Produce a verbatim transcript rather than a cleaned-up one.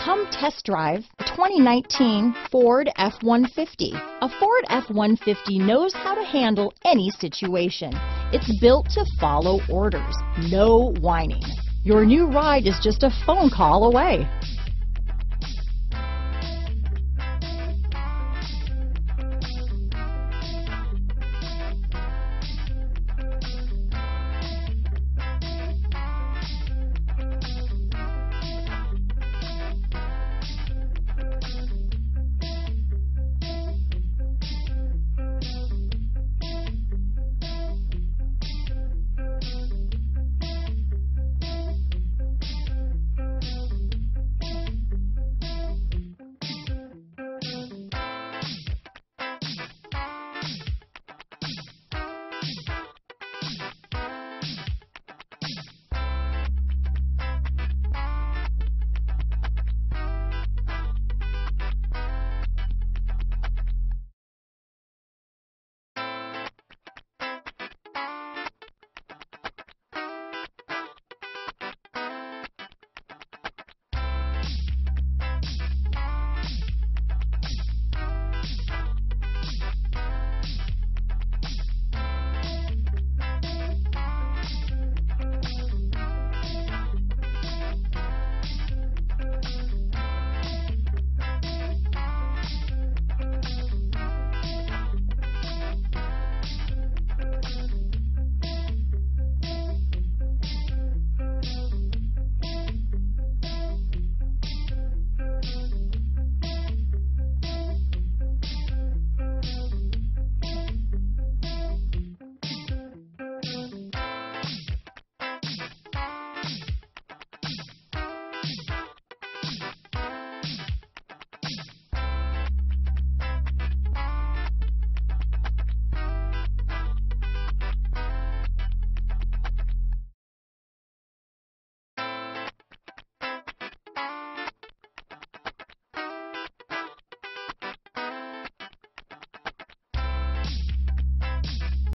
Come test drive the twenty nineteen Ford F one fifty. A Ford F one fifty knows how to handle any situation. It's built to follow orders, no whining. Your new ride is just a phone call away.